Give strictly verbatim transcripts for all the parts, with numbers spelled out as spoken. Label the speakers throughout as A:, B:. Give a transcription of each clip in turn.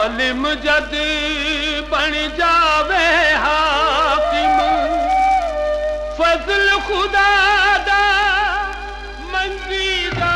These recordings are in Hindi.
A: जालिम जद बन जावे हाकिम फजल खुदा दा मंगीदा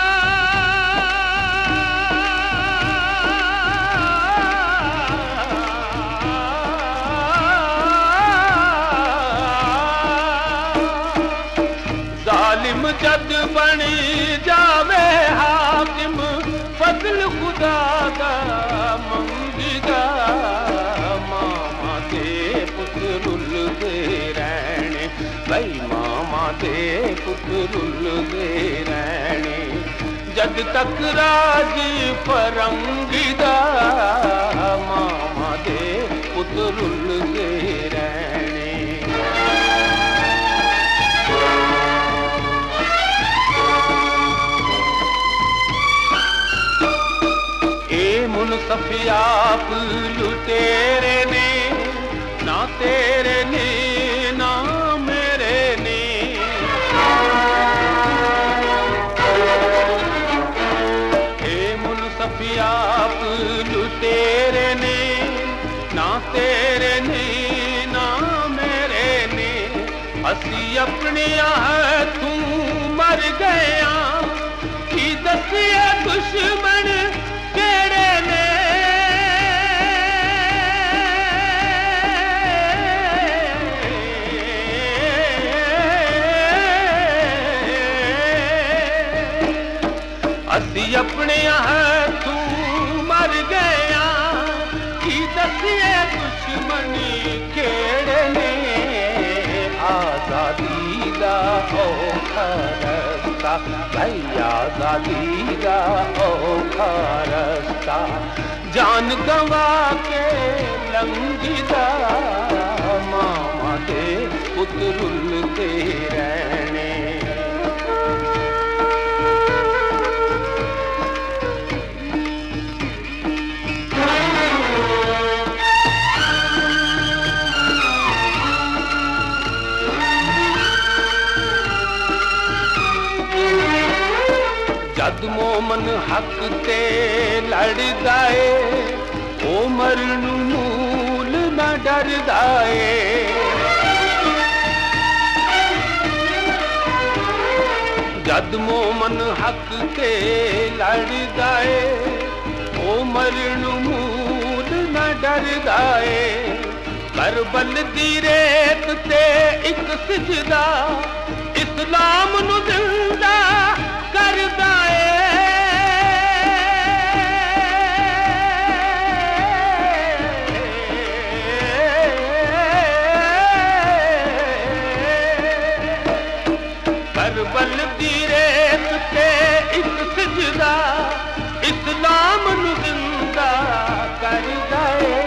A: जालिम जद बन जावे हाकिम फजल खुदा दा मंगीदा मामा दे पुत्र रुलदे रहने भाई मामा दे पुत्र रुलदे रहने जद तक राज फरंगीदा मामा दे पुत्र रुलदे रहने मुनसफियाप लुटेरे ने ना तेरे ने ना मेरे ने ए मुनसफियाप लुटेरे ने ना तेरे ने ना मेरे ने असी अपने तू मर गया की दसिए दुश्मन केड़े ने असी अपने तू मर गया की दसिए दुश्मनी केड़े ने आजादी दा औखा रस्ता भाई आजादी दा औखा रस्ता जान गवा के लंघीदा मामा दे पुत्र रुलदे रहने जद मोमन हक ते लड़दा ए ओ मरण मूल न डरदा ए जद मोमन हक ते लड़दा ए ओ मरण मूल न डरदा ए करबल दी रेत ते एक सजदा इस्लाम नु जिंदा करदा करबल दी रेत ते एक सजदा इस्लाम नु जिंदा करदा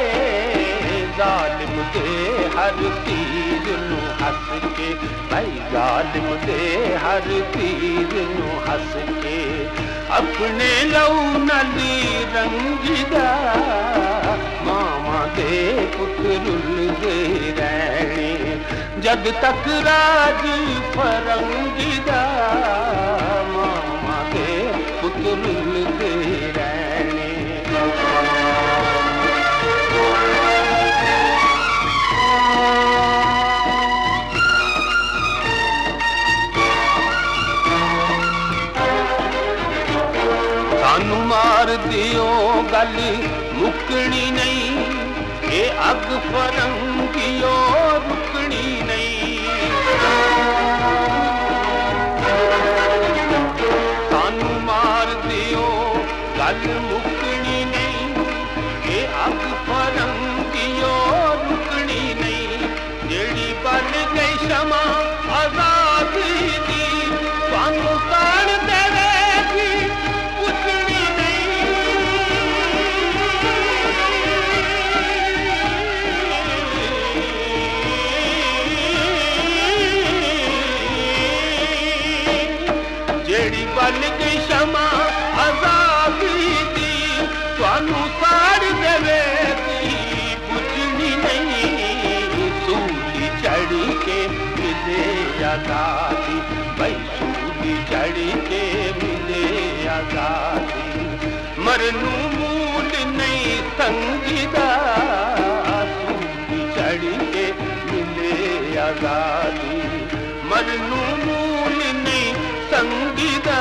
A: जालिम दे हर तीर नु हस के भाई जालिम दे हर तीर नु हस के अपने लहू नली रंगीदा मामा दे पुत्र रुलदे रहने जद तक राज फरंगीदा मामा दे पुत्र रुलदे रहने सानू मार दियो गल मुकनी नहीं ये अग फरंगियो रुकनी नहीं सानू मार दियो गल मुकनी नहीं ये अग फरंगियो रुकनी नहीं जेड़ी बन गई क्षमा आजादी दी सानू ताण देवेगी कुछनी जेड़ी बन गई क्षमा आजादी दी सानू साड़ देवेगी बुझनी नहीं सूली चढ़ के मिले आजादी भाई सूली चढ़ के मिले आजादी मरनू मूल नहीं संगीदा सूली चढ़ के मिले आजादी मरनू मूल नहीं संगीदा